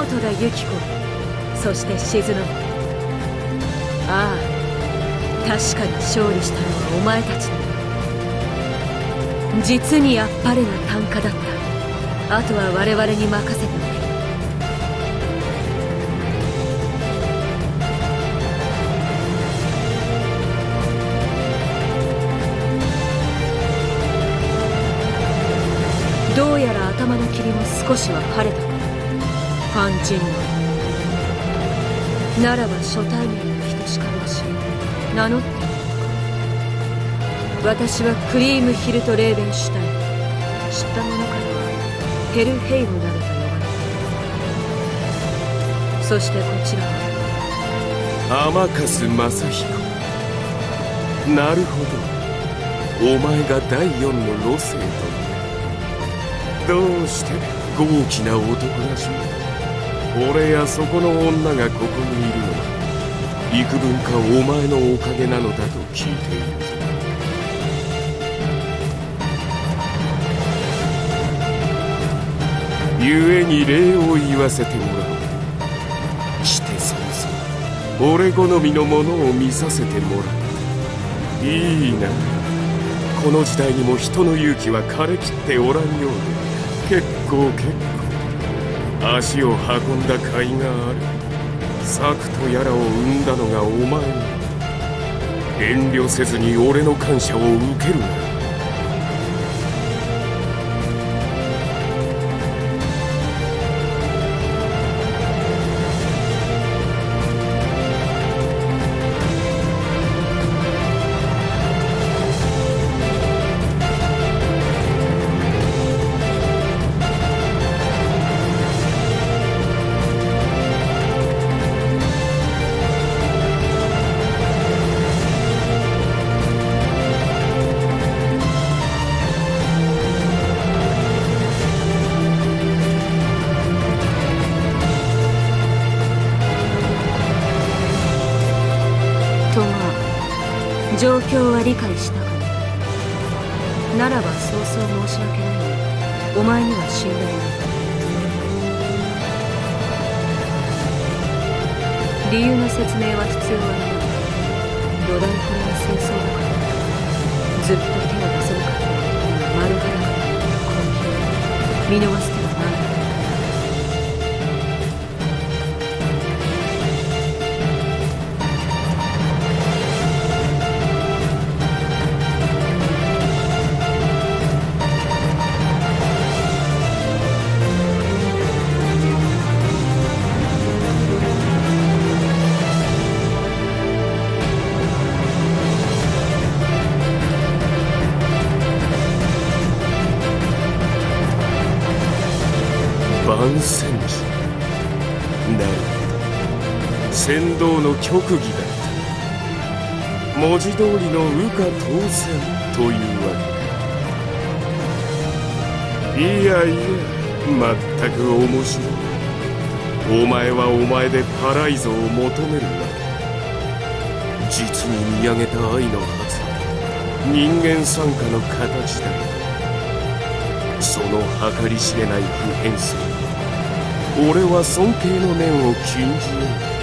本田由紀子、そして静乃。ああ、確かに勝利したのはお前たちだ。実にあっぱれな啖呵だった。あとは我々に任せておけ。どうやら頭の霧も少しは晴れたか。肝心のならば初対面の人しかもし名乗っているのか。私はクリームヒルト・レーベンシュタイン。知った者からはヘルヘイムなどと呼ばれている。そしてこちらは天粕正彦。なるほど、お前が第四の路星と。どうして豪気な男らしい。俺やそこの女がここにいるのは幾分かお前のおかげなのだと聞いているぞ。故に礼を言わせてもらおう。してそもそも俺好みのものを見させてもらった。いいな。この時代にも人の勇気は枯れきっておらんようで、結構足を運んだ甲斐がある。策とやらを生んだのがお前に。遠慮せずに俺の感謝を受けるな。 状況は理解したかね。ならばそうそう申し訳ないが、お前には死んでもらう。理由の説明は必要はない。土台これは戦争だから。ずっと手を出せるかという丸裸な根気を見逃す手はない。 万戦時。なるほど、先導の極義だった。文字通りの羽化当選というわけか。いやいや、まったく面白い。お前はお前でパライゾを求めるわけ。実に見上げた愛のはず。人間参加の形だ。その計り知れない普遍性、俺は尊敬の念を禁じよう。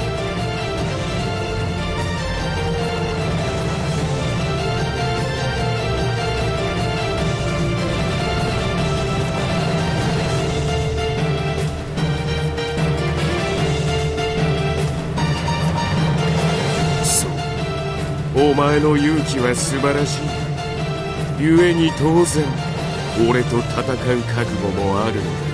そう、お前の勇気は素晴らしい。故に当然俺と戦う覚悟もあるのだ。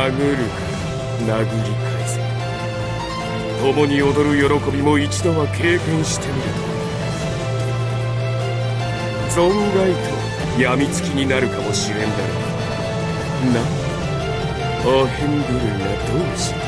殴るから殴り返せ。共に踊る喜びも一度は経験してみると存外と病みつきになるかもしれんだろうな。アヘンブルがどうし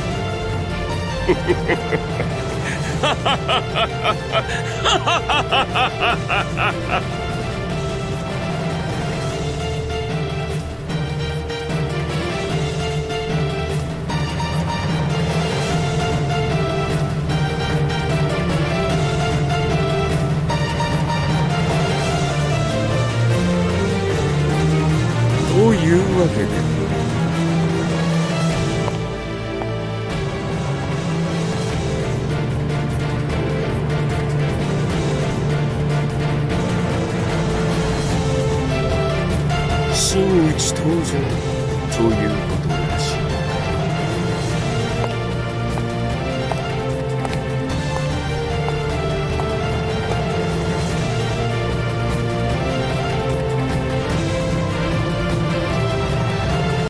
というわけで真打ち登場ということ